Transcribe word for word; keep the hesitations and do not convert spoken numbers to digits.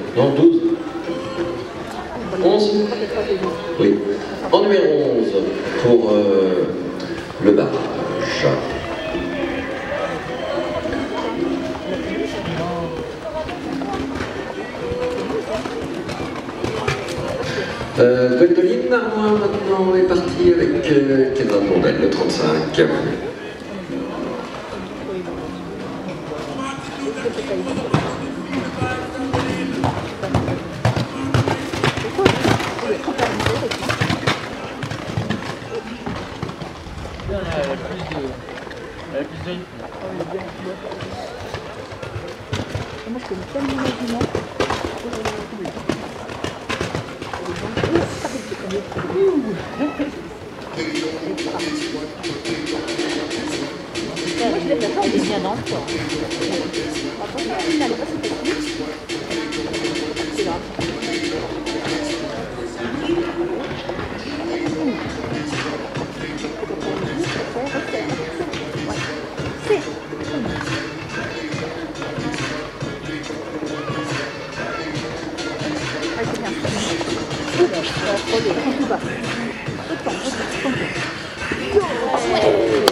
Non, douze. onze. Oui. En numéro onze pour euh, le barrage. Euh, Gwendoline Marois maintenant est partie avec euh, Kendra Blondel, le trente-cinq. Moi je connais tellement l'imaginaire. Moi je l'ai fait, il vient dans le corps. Attention, il n'allait pas se faire. C'est grave. Tout bas. Autant, autant, autant.